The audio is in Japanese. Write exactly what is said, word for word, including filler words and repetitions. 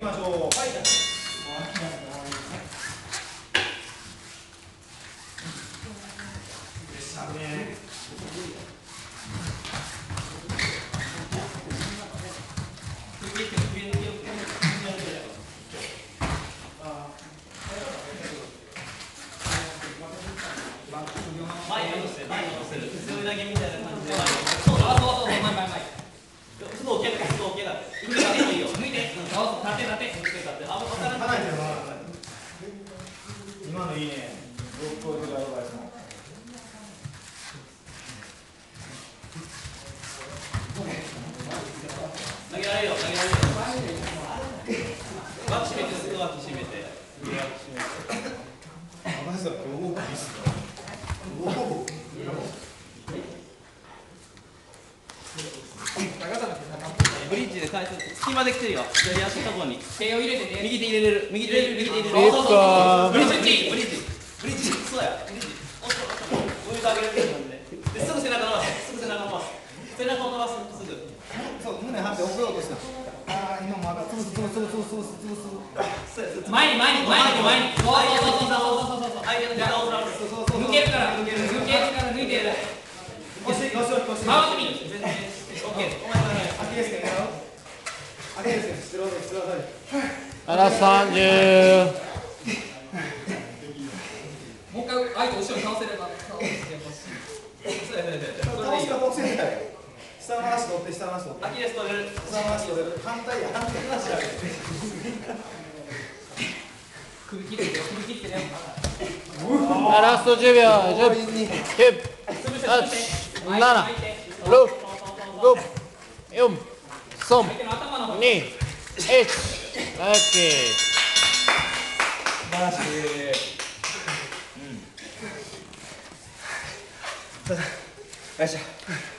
きましょう。はい。前に落として、前に落とせる。それだけみたいな感じで。そうそうそうそう、前前前。すぐ置ける、すぐ置けだ。抜いていいよ。抜いて。そうそう、立て立て。抜いて立て。あ、分からない。今のいいね。僕こういうアドバイスも。投げられるよ、投げられるよ。脇締めて、すぐ脇締めて。脇締めて。あ、マジだ、今日動くいいっすね。ブリッジで返す隙間で来てるよ。左足のところに手を入れてね。右手入れれる。右手入れる。右手入れる。そうそうそう。ブリッジブリッジブリッジ。そうや。ブリッジ。おっとおっと。上と上げるって感じで。ですぐ背中伸ばす。すぐ背中伸ばす。背中を伸ばす。すぐ。そう胸張って送ろうとした。ああ今まだつぶすつぶすつぶすつぶすつぶす。前に前に前に前に。そうそうそうそうそうそうそう。相手の膝を押す。そうそうそう。抜けるから抜ける抜けるから抜いてる。回ってみる。全然。オッケー。お前からアキレス腱やろう。アキレス腱スローでスローで。 あらさんじゅう。 もう一回相手後ろに倒せれば。倒せ倒すか倒せない。下の足取って下の足取って。アキレス取れる。下の足取れる。反対や反対の足上げて。 首切ってよ首切ってね。 ラストじゅうびょう。じゅう、きゅう、はち、なな、ろく、ご、よん、さん、に、いち。オッケー。 素晴らしい。うん。よいしょ。